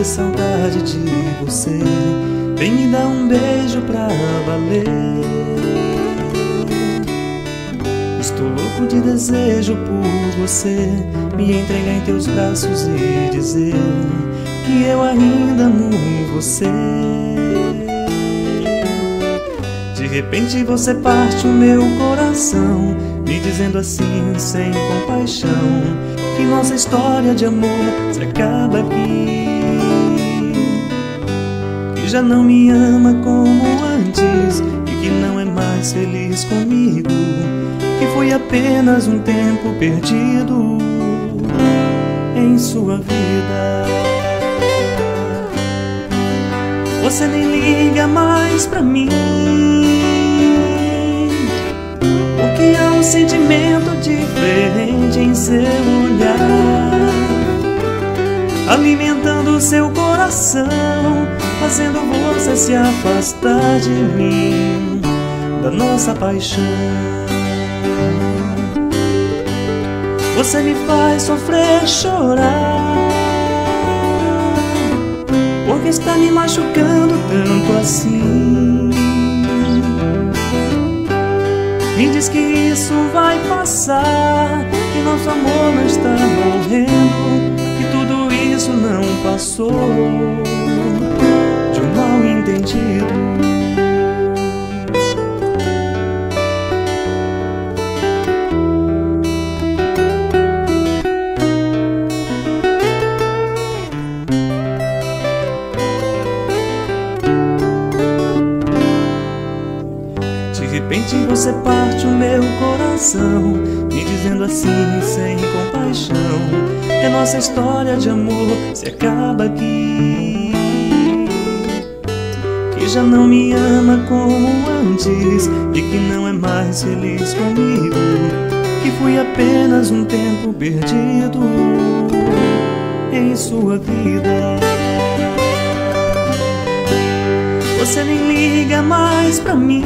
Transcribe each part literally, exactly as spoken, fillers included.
de saudade de você. Vem me dar um beijo pra valer. Estou louco de desejo por você, me entregar em teus braços e dizer que eu ainda amo você. De repente você parte o meu coração, me dizendo assim sem compaixão que nossa história de amor se acaba aqui, que já não me ama como antes e que não é mais feliz comigo, que foi apenas um tempo perdido em sua vida. Você nem liga mais pra mim, porque há um sentimento diferente em seu olhar, alimentando seu coração, fazendo você se afastar de mim, da nossa paixão. Você me faz sofrer, chorar, porque está me machucando tanto assim. Me diz que isso vai passar, que nosso amor não está morrendo, que tudo isso não passou de um mal entendido. De repente você parte o meu coração, me dizendo assim sem compaixão que a nossa história de amor se acaba aqui, que já não me ama como antes e que não é mais feliz comigo, que fui apenas um tempo perdido em sua vida. Você nem liga mais pra mim,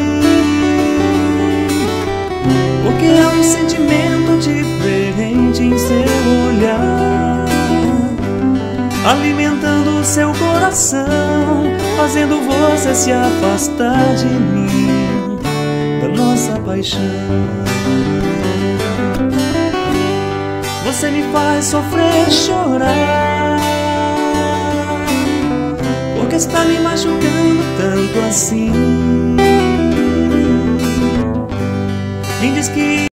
porque há um sentimento diferente em seu olhar, alimentando o seu coração, fazendo você se afastar de mim, da nossa paixão. Você me faz sofrer, chorar, porque está me machucando tanto assim. Me diz que